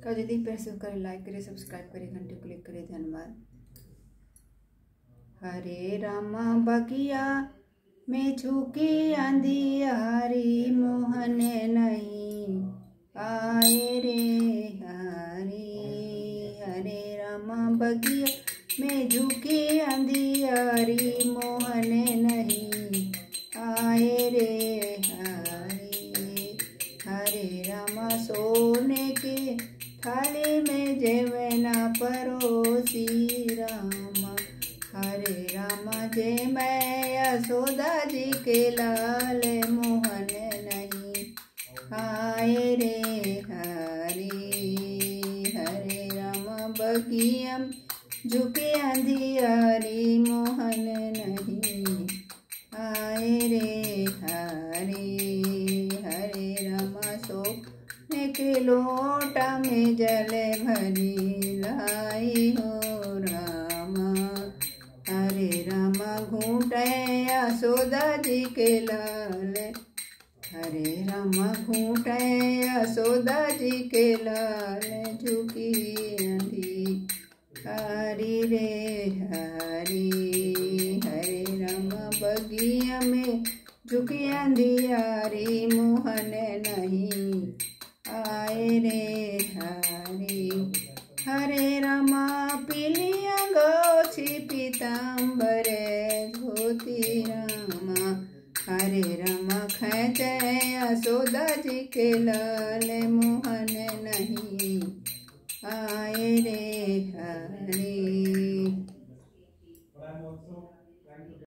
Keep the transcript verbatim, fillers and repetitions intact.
का जल्दी प्यार से करें, लाइक करें, सब्सक्राइब करें, घंटे क्लिक करें। धन्यवाद। हरे रामा बगिया में झुकी अंधियारी, मोहन नहीं आए रे हरी। हरे रामा बगिया में झुकी अंधियारी, मोहन नहीं आए रे हरी। हरे रामा सोने के थाली में जेवना परोसी रामा। हरे रामा जे मैं यशोदा जी के लाल, मोहन नहीं आए रे हरी। हरे रामा बगिया झुके अंधियारी, मोहन नहीं आए रे हरी। हरे रामा सोने के लोटा में जल भरी लाई हो रामा। हरे रामा घूंटे यशोदा जी के लाल। हरे रामा घूंटे यशोदा जी के लाल, झुकी अंधी हरी रे हरी। हरे रामा बगिया में झुकी अंधियारी, मोहन नहीं आए रे हरी। हरे रामा पीलिया गौछी पीताम्बर धोती रामा। हरे रामा खेचे यशोदा जी के लाल, मोहन नहीं आए रे हरी।